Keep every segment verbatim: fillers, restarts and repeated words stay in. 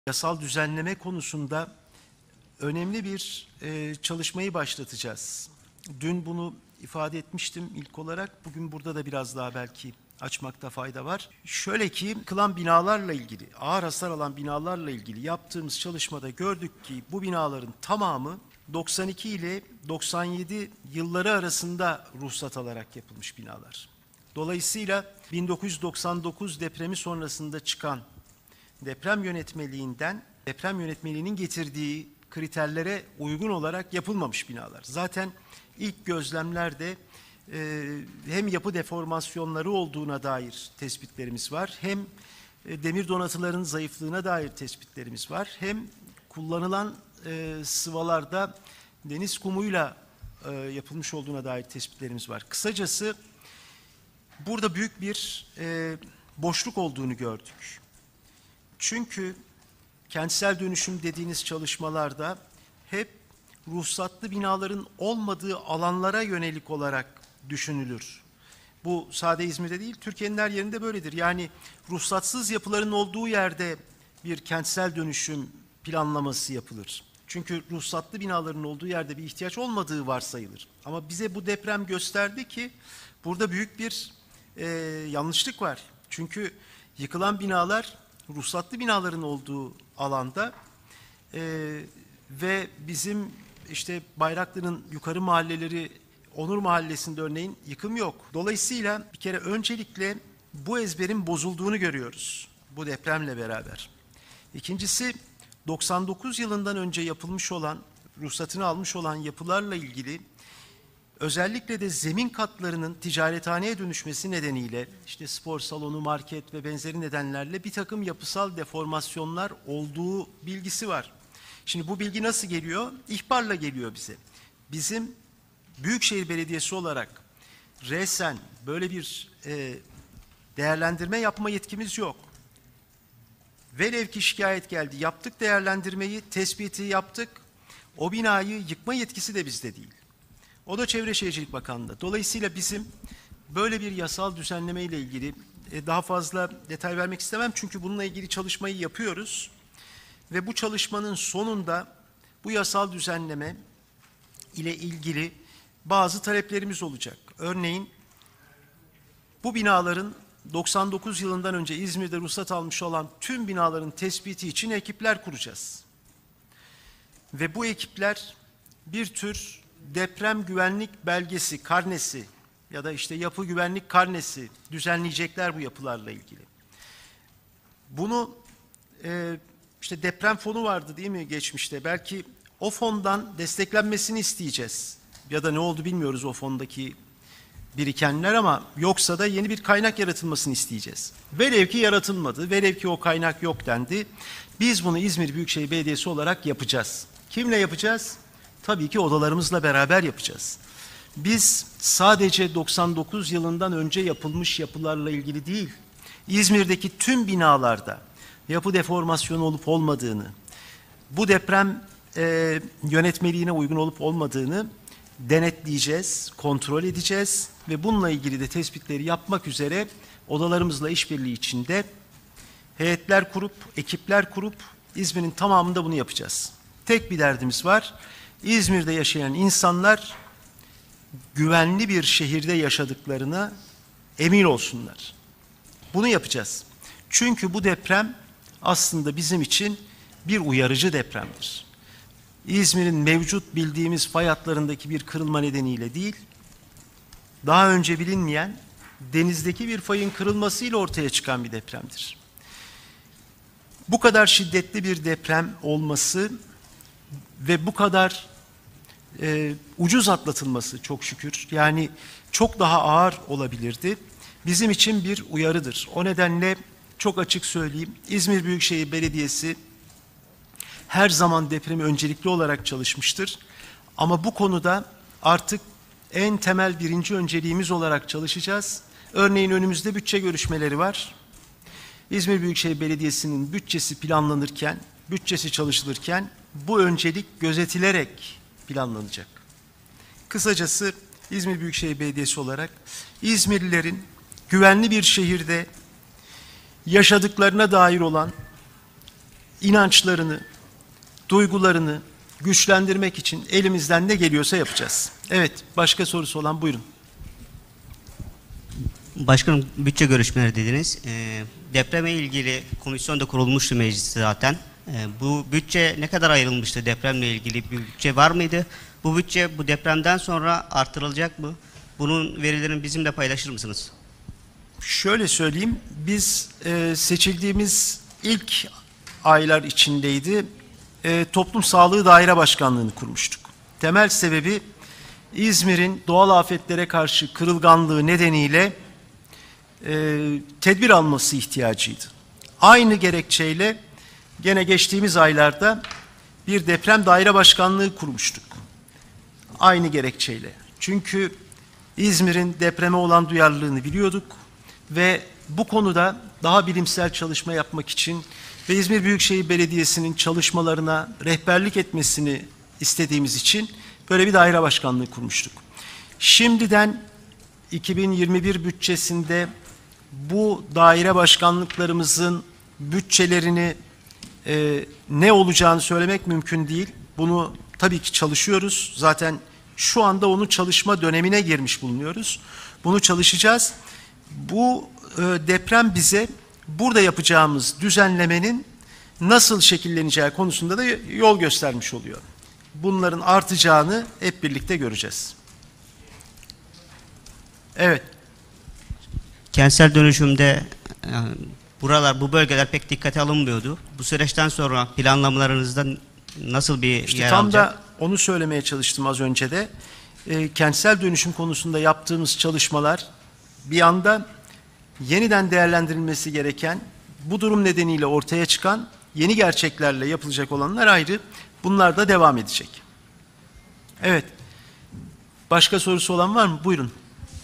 Yasal düzenleme konusunda önemli bir e, çalışmayı başlatacağız. Dün bunu ifade etmiştim ilk olarak. Bugün burada da biraz daha belki açmakta fayda var. Şöyle ki, yıkılan binalarla ilgili, ağır hasar alan binalarla ilgili yaptığımız çalışmada gördük ki bu binaların tamamı doksan iki ile doksan yedi yılları arasında ruhsat alarak yapılmış binalar. Dolayısıyla bin dokuz yüz doksan dokuz depremi sonrasında çıkan deprem yönetmeliğinden, deprem yönetmeliğinin getirdiği kriterlere uygun olarak yapılmamış binalar. Zaten ilk gözlemlerde e, hem yapı deformasyonları olduğuna dair tespitlerimiz var, hem e, demir donatıların zayıflığına dair tespitlerimiz var, hem kullanılan e, sıvalarda deniz kumuyla e, yapılmış olduğuna dair tespitlerimiz var. Kısacası burada büyük bir e, boşluk olduğunu gördük. Çünkü kentsel dönüşüm dediğiniz çalışmalarda hep ruhsatlı binaların olmadığı alanlara yönelik olarak düşünülür. Bu sadece İzmir'de değil, Türkiye'nin her yerinde böyledir. Yani ruhsatsız yapıların olduğu yerde bir kentsel dönüşüm planlaması yapılır. Çünkü ruhsatlı binaların olduğu yerde bir ihtiyaç olmadığı varsayılır. Ama bize bu deprem gösterdi ki burada büyük bir e, yanlışlık var. Çünkü yıkılan binalar ruhsatlı binaların olduğu alanda e, ve bizim işte Bayraklı'nın yukarı mahalleleri, Onur Mahallesi'nde örneğin yıkım yok. Dolayısıyla bir kere öncelikle bu ezberin bozulduğunu görüyoruz bu depremle beraber. İkincisi, doksan dokuz yılından önce yapılmış olan, ruhsatını almış olan yapılarla ilgili özellikle de zemin katlarının ticarethaneye dönüşmesi nedeniyle işte spor salonu, market ve benzeri nedenlerle bir takım yapısal deformasyonlar olduğu bilgisi var. Şimdi bu bilgi nasıl geliyor? İhbarla geliyor bize. Bizim Büyükşehir Belediyesi olarak resen böyle bir e, değerlendirme yapma yetkimiz yok. Velev ki şikayet geldi, yaptık değerlendirmeyi, tespiti yaptık. O binayı yıkma yetkisi de bizde değil. O da Çevre Şehircilik Bakanlığı'nda. Dolayısıyla bizim böyle bir yasal düzenleme ile ilgili daha fazla detay vermek istemem. Çünkü bununla ilgili çalışmayı yapıyoruz. Ve bu çalışmanın sonunda bu yasal düzenleme ile ilgili bazı taleplerimiz olacak. Örneğin bu binaların doksan dokuz yılından önce İzmir'de ruhsat almış olan tüm binaların tespiti için ekipler kuracağız. Ve bu ekipler bir tür deprem güvenlik belgesi, karnesi ya da işte yapı güvenlik karnesi düzenleyecekler bu yapılarla ilgili. Bunu e, işte deprem fonu vardı değil mi geçmişte? Belki o fondan desteklenmesini isteyeceğiz. Ya da ne oldu bilmiyoruz o fondaki birikenler, ama yoksa da yeni bir kaynak yaratılmasını isteyeceğiz. Velev ki yaratılmadı, velev ki o kaynak yok dendi. Biz bunu İzmir Büyükşehir Belediyesi olarak yapacağız. Kimle yapacağız? Tabii ki odalarımızla beraber yapacağız. Biz sadece doksan dokuz yılından önce yapılmış yapılarla ilgili değil, İzmir'deki tüm binalarda yapı deformasyonu olup olmadığını, bu deprem e, yönetmeliğine uygun olup olmadığını denetleyeceğiz, kontrol edeceğiz ve bununla ilgili de tespitleri yapmak üzere odalarımızla işbirliği içinde heyetler kurup, ekipler kurup İzmir'in tamamında bunu yapacağız. Tek bir derdimiz var. İzmir'de yaşayan insanlar güvenli bir şehirde yaşadıklarına emin olsunlar. Bunu yapacağız. Çünkü bu deprem aslında bizim için bir uyarıcı depremdir. İzmir'in mevcut bildiğimiz fay hatlarındaki bir kırılma nedeniyle değil, daha önce bilinmeyen denizdeki bir fayın kırılmasıyla ortaya çıkan bir depremdir. Bu kadar şiddetli bir deprem olması ve bu kadar e, ucuz atlatılması çok şükür, yani çok daha ağır olabilirdi, bizim için bir uyarıdır. O nedenle çok açık söyleyeyim, İzmir Büyükşehir Belediyesi her zaman depremi öncelikli olarak çalışmıştır. Ama bu konuda artık en temel birinci önceliğimiz olarak çalışacağız. Örneğin önümüzde bütçe görüşmeleri var. İzmir Büyükşehir Belediyesi'nin bütçesi planlanırken, bütçesi çalışılırken bu öncelik gözetilerek planlanacak. Kısacası İzmir Büyükşehir Belediyesi olarak İzmirlilerin güvenli bir şehirde yaşadıklarına dair olan inançlarını, duygularını güçlendirmek için elimizden ne geliyorsa yapacağız. Evet, başka sorusu olan buyurun. Başkanım, bütçe görüşmeleri dediniz. E, depreme ilgili komisyon da kurulmuştu mecliste zaten. E, bu bütçe ne kadar ayrılmıştı? Depremle ilgili bir bütçe var mıydı? Bu bütçe bu depremden sonra artırılacak mı? Bunun verilerini bizimle paylaşır mısınız? Şöyle söyleyeyim, biz e, seçildiğimiz ilk aylar içindeydi, e, Toplum Sağlığı Daire Başkanlığı'nı kurmuştuk. Temel sebebi İzmir'in doğal afetlere karşı kırılganlığı nedeniyle e, tedbir alması ihtiyacıydı. Aynı gerekçeyle gene geçtiğimiz aylarda bir deprem daire başkanlığı kurmuştuk. Aynı gerekçeyle. Çünkü İzmir'in depreme olan duyarlılığını biliyorduk ve bu konuda daha bilimsel çalışma yapmak için ve İzmir Büyükşehir Belediyesi'nin çalışmalarına rehberlik etmesini istediğimiz için böyle bir daire başkanlığı kurmuştuk. Şimdiden iki bin yirmi bir bütçesinde bu daire başkanlıklarımızın bütçelerini e, ne olacağını söylemek mümkün değil. Bunu tabii ki çalışıyoruz. Zaten şu anda onun çalışma dönemine girmiş bulunuyoruz. Bunu çalışacağız. Bu e, deprem bize burada yapacağımız düzenlemenin nasıl şekilleneceği konusunda da yol göstermiş oluyor. Bunların artacağını hep birlikte göreceğiz. Evet. Kentsel dönüşümde e, buralar, bu bölgeler pek dikkate alınmıyordu. Bu süreçten sonra planlamalarınızda nasıl bir İşte yer tam alacak? da onu söylemeye çalıştım az önce de. E, kentsel dönüşüm konusunda yaptığımız çalışmalar bir anda yeniden değerlendirilmesi gereken, bu durum nedeniyle ortaya çıkan yeni gerçeklerle yapılacak olanlar ayrı. Bunlar da devam edecek. Evet. Başka sorusu olan var mı? Buyurun.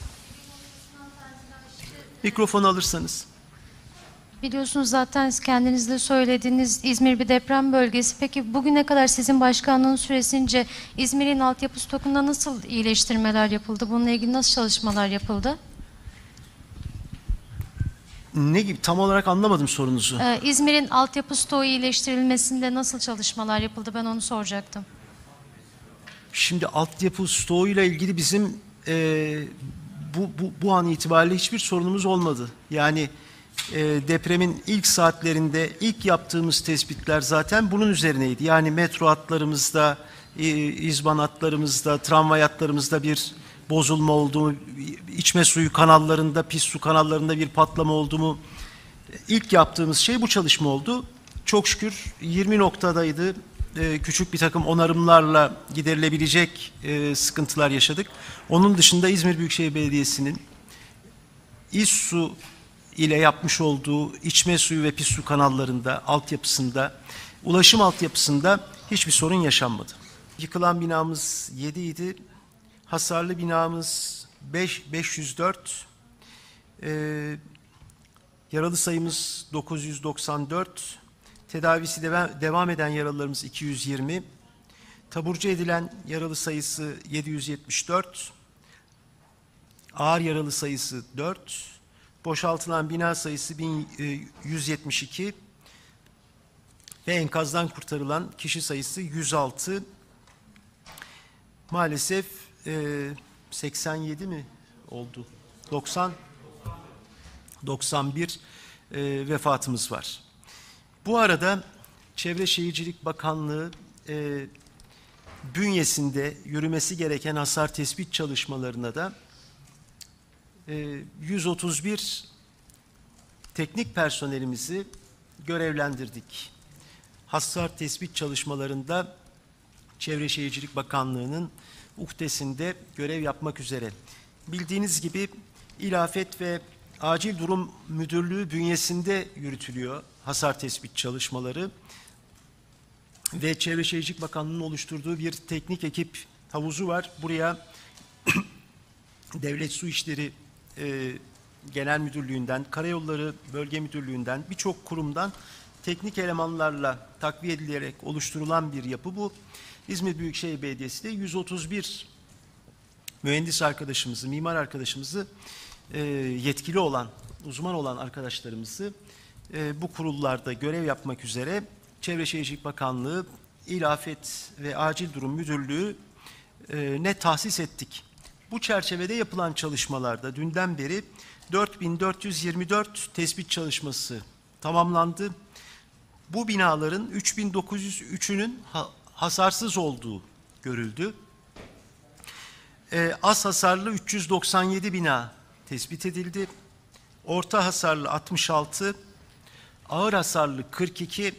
Mikrofonu alırsanız. Biliyorsunuz zaten kendiniz de söylediğiniz İzmir bir deprem bölgesi. Peki bugüne kadar sizin başkanlığınız süresince İzmir'in altyapı stokunda nasıl iyileştirmeler yapıldı? Bununla ilgili nasıl çalışmalar yapıldı? Ne gibi? Tam olarak anlamadım sorunuzu. Ee, İzmir'in altyapı stoğu iyileştirilmesinde nasıl çalışmalar yapıldı? Ben onu soracaktım. Şimdi altyapı stoğuyla ilgili bizim e, bu, bu, bu an itibariyle hiçbir sorunumuz olmadı. Yani e, depremin ilk saatlerinde ilk yaptığımız tespitler zaten bunun üzerineydi. Yani metro hatlarımızda, e, izban hatlarımızda, tramvay hatlarımızda bir bozulma olduğu, içme suyu kanallarında, pis su kanallarında bir patlama olduğu, ilk yaptığımız şey bu çalışma oldu. Çok şükür yirmi noktadaydı. Ee, küçük bir takım onarımlarla giderilebilecek e, sıkıntılar yaşadık. Onun dışında İzmir Büyükşehir Belediyesi'nin İSSU ile yapmış olduğu içme suyu ve pis su kanallarında, altyapısında, ulaşım altyapısında hiçbir sorun yaşanmadı. Yıkılan binamız yedi idi. Hasarlı binamız beş yüz dört. Ee, yaralı sayımız dokuz yüz doksan dört. Tedavisi devam eden yaralılarımız iki yüz yirmi. Taburcu edilen yaralı sayısı yedi yüz yetmiş dört. Ağır yaralı sayısı dört. Boşaltılan bina sayısı bin yüz yetmiş iki. Ve enkazdan kurtarılan kişi sayısı yüz altı. Maalesef e, seksen yedi mi oldu? doksan, doksan bir e, vefatımız var. Bu arada Çevre Şehircilik Bakanlığı e, bünyesinde yürümesi gereken hasar tespit çalışmalarına da e, yüz otuz bir teknik personelimizi görevlendirdik. Hasar tespit çalışmalarında Çevre Şehircilik Bakanlığı'nın uhdesinde görev yapmak üzere. Bildiğiniz gibi İl Afet ve Acil Durum Müdürlüğü bünyesinde yürütülüyor hasar tespit çalışmaları ve Çevre Şehircilik Bakanlığı'nın oluşturduğu bir teknik ekip havuzu var. Buraya Devlet Su İşleri e, Genel Müdürlüğü'nden, Karayolları Bölge Müdürlüğü'nden, birçok kurumdan teknik elemanlarla takviye edilerek oluşturulan bir yapı bu. İzmir Büyükşehir Belediyesi de yüz otuz bir mühendis arkadaşımızı, mimar arkadaşımızı, e, yetkili olan, uzman olan arkadaşlarımızı e, bu kurullarda görev yapmak üzere Çevre Şehircilik Bakanlığı, İl Afet ve Acil Durum Müdürlüğü e, ne tahsis ettik. Bu çerçevede yapılan çalışmalarda dünden beri dört bin dört yüz yirmi dört tespit çalışması tamamlandı. Bu binaların üç bin dokuz yüz üçünün ha hasarsız olduğu görüldü. E, az hasarlı üç yüz doksan yedi bina tespit edildi. Orta hasarlı altmış altı, ağır hasarlı kırk iki,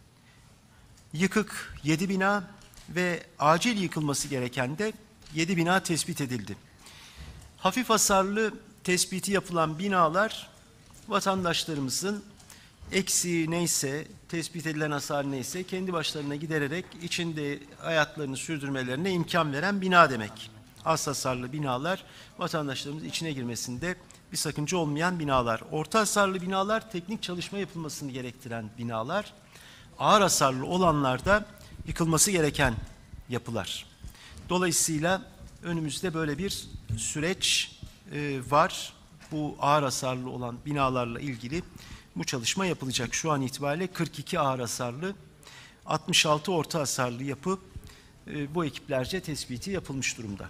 yıkık yedi bina ve acil yıkılması gereken de yedi bina tespit edildi. Hafif hasarlı tespiti yapılan binalar vatandaşlarımızın eksiği neyse, tespit edilen hasar neyse kendi başlarına gidererek içinde hayatlarını sürdürmelerine imkan veren bina demek. Az hasarlı binalar vatandaşlarımız içine girmesinde bir sakınca olmayan binalar. Orta hasarlı binalar teknik çalışma yapılmasını gerektiren binalar. Ağır hasarlı olanlarda yıkılması gereken yapılar. Dolayısıyla önümüzde böyle bir süreç e, var. Bu ağır hasarlı olan binalarla ilgili bu çalışma yapılacak. Şu an itibariyle kırk iki ağır hasarlı, altmış altı orta hasarlı yapı e, bu ekiplerce tespiti yapılmış durumda.